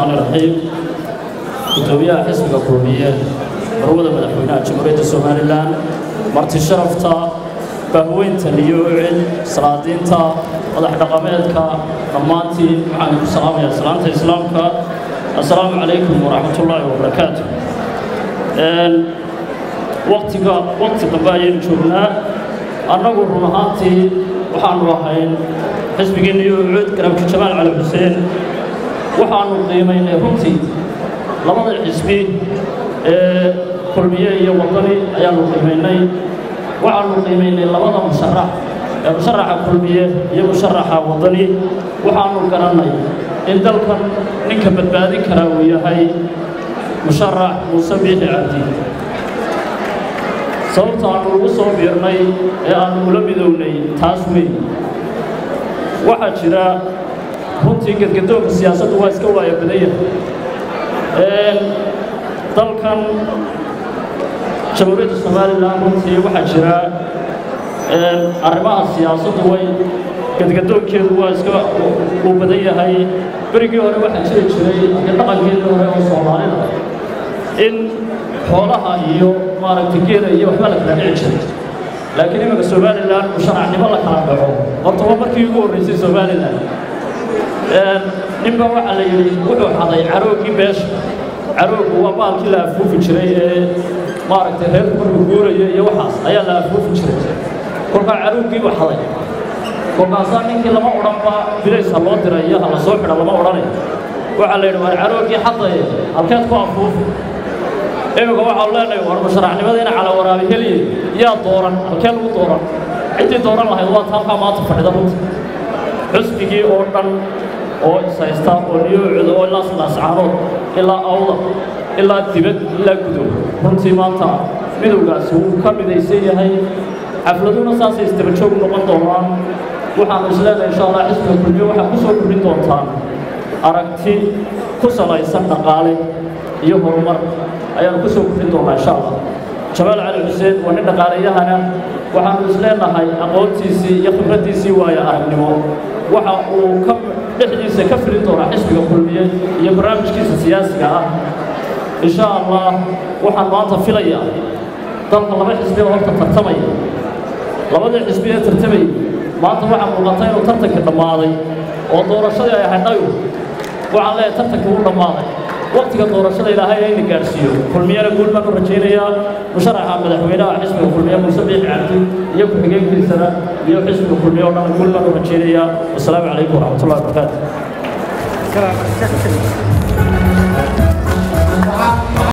الرحمن الرحيم gudoomiyaha xisbiga kulmiye marwada madaxweynaha jamhuuriyadda Soomaaliland marti sharafta bahweynta iyo salaadiinta madax dhaqameedka dhamaantiin waxaan ku salaamayaa salaanta islaamka assalaamu calaykum wa rahmatullaahi wa barakaatuh waqti dambe ayaynu joognaa annagu run ahaantii waxaanu ahayn xisbigeena iyo garabka Jamaal Cali Xuseen waxaanu qiimaynay runtii labada xisbi kulmiye iyo wadani ayaanu qiimaynay waxaanu qiimaynay labada musharaxa kulmiye iyo musharaxa wadani waxaanu garanay in dalkan ninka badbaadin kara uu yahay musharax Muuse Biixi Cabdi sababta aanu ugu soo biirnay ee aanu ula midownay taas weyn waxaa jira runtii gadgadoonka siyaasaddu waa iska waaya badaya dalkan jamhuuriyadda Soomaaliland runtii waxaa jira arrimaha siyaasaddu way gadgadoonkeedu waa iska u badan yahay berigii hore waxaa jiri jiray dhaqankeedii hore oo Soomaalida in xoolaha iyo maaragtay geela iyo waxba la kala dhici jiray laakiin iminka Soomaaliland musharaxnimo la kala dhaco horta waa markii ugu horreysay Soomaaliland ninba waxa la yiri wuxuu xaday caroogii beesha caroogu waa baalkii la afuufi jiray ee maaragtay reer markuu guurayo iyo waxaas ayaa la afuufi jiray kolka caroogii waa xaday kolkaasa ninkii lama odhanba bilaysa loo diray iyo la soo xidha lama odhanay waxa la yiri waa caroogii xaday halkeed ku afuufi iminka waxa leenahay war musharaxnimadina cala waraabi heliye yaa dooran halkeen lagu dooran intii dooran lahayd waa halka maanta fadhida runtii xisbigii oo dhan oo saysta oo niyooda oo la saacado ilaa awda ilaa dibad ilaa gudow runtii maanta midowgaas uu ka midaysan yahay xafladuna saasay istaba joog noqon doonaan waxaan isleenahay insha Allah xisbiga kulmiye waxa ku soo kordhin doontaan aragti ku salaysan dhaqaale iyo horumar ayaan ku soo kordhin doonaa insha Allah Jamaal Cali Xuseen waa nin dhaqaaleyahana waxaan isleenahay aqoontiisii iyo khibradiisii waaya aragnimo waxa uu ka dhexdiisa ka firin doonaa xisbiga kulmiye iyo barnaamijkiisa siyaasiga ah insha Allah waxaan maanta filayaa dalka laba xisbi oo tartamaya labada xisbi ee tartamay maanta waxa muuqata inuu tartanka dhamaaday oo doorashadii ay ahayd waxaan leeyahay tartanka uu dhamaaday waqtiga doorashada ilaahay ay gaarsiiyo kulmiyana guul baan u rajaynayaa musharaxa madaxweynaha xisbiga kulmiye Muuse Biixi Cabdi iyo ku-xigeenkiisana iyo xisbiga kulmiye oo dhan guul baan u rajaynayaa wassalaamu calaykum wa rahmatullaahi wa barakaatuh